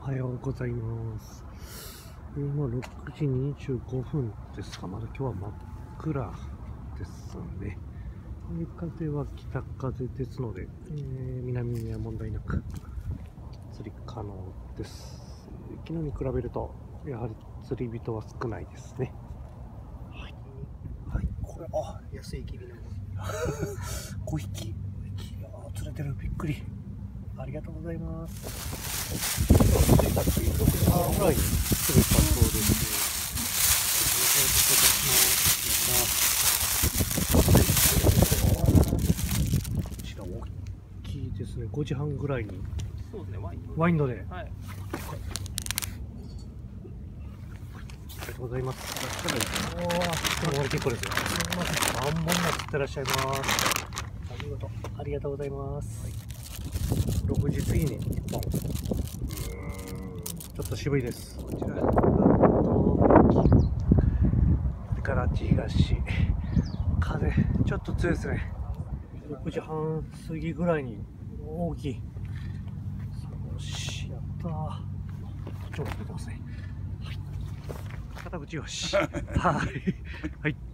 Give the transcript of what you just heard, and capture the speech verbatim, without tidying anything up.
おはようございます。今ろくじにじゅうごふんですが、まだ今日は真っ暗ですね。風は北風ですので、えー、南には問題なく釣り可能です。昨日に比べるとやはり釣り人は少ないですね。 はい、はい、これあ安いきびのごひき釣れてる、びっくり、ありがとうございます。ろくじぐらいに釣れたそうです。 こちら大きいですね。ごじはんぐらいに。 そうですね、ワインドで。 ワインドで。 はい。 ありがとうございます。おお、結構ですよ。何本も釣ってらっしゃいます。 お見事、ありがとうございます。 ろくじ過ぎにいっぽん。ちょっと渋いです。こちら。から東。風、ちょっと強いですね。ろくじはん過ぎぐらいに大きい。よし、やったー。こっちも出てますね。はい。片口よし。はい。はい。